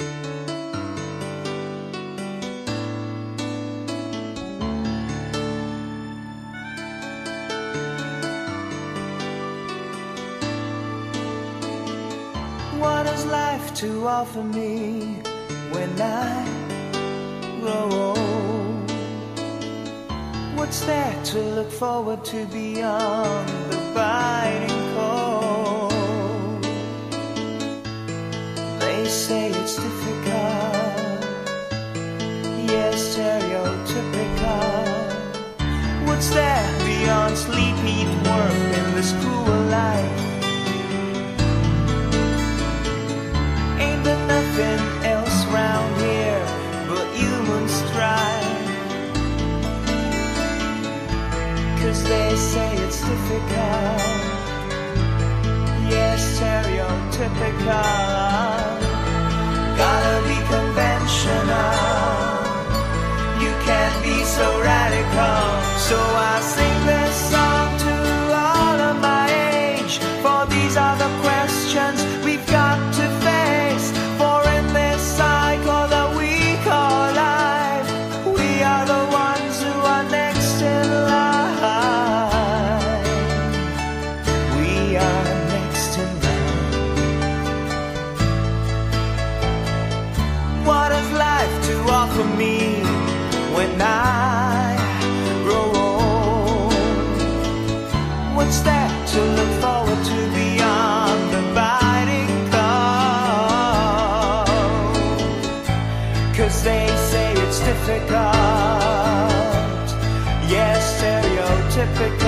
What has life to offer me when I grow old? What's there to look forward to beyond the biting cold? They say it's difficult, yes, stereotypical. What's there beyond sleep, eat, work in this cruel life? Ain't there nothing else round here but human strife? 'Cause they say it's difficult, yes, stereotypical. Gotta be conventional, you can't be so radical. So I sing this song to all of my age, for these are the questions we've got to face. For in this cycle that we call life, we are the ones who are next in line. We are next in line. What has life to offer me when I grow old? What's there to look forward to beyond the biting cold? 'Cause they say it's difficult, yes, stereotypical.